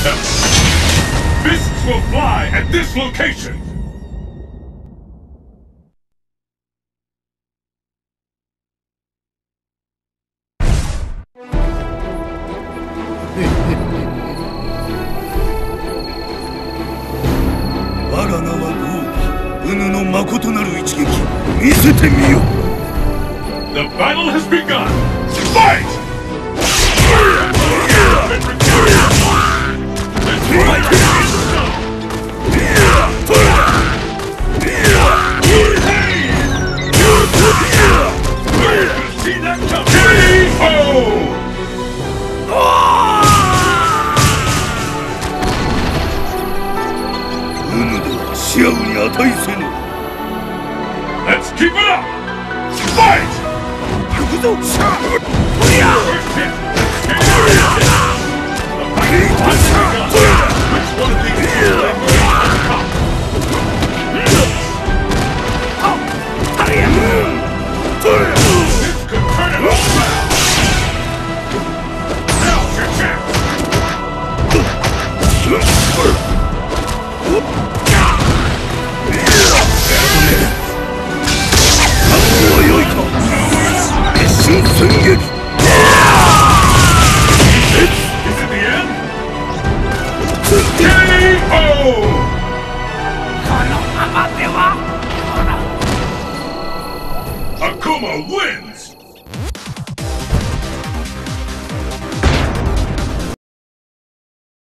them! Fists will fly at this location! The battle has begun! Fight! See that coming! Let's keep it up! Fight! First hit! Which one of these two will come? This could turn it all around! Now's your chance! Is it the end? KO! Akuma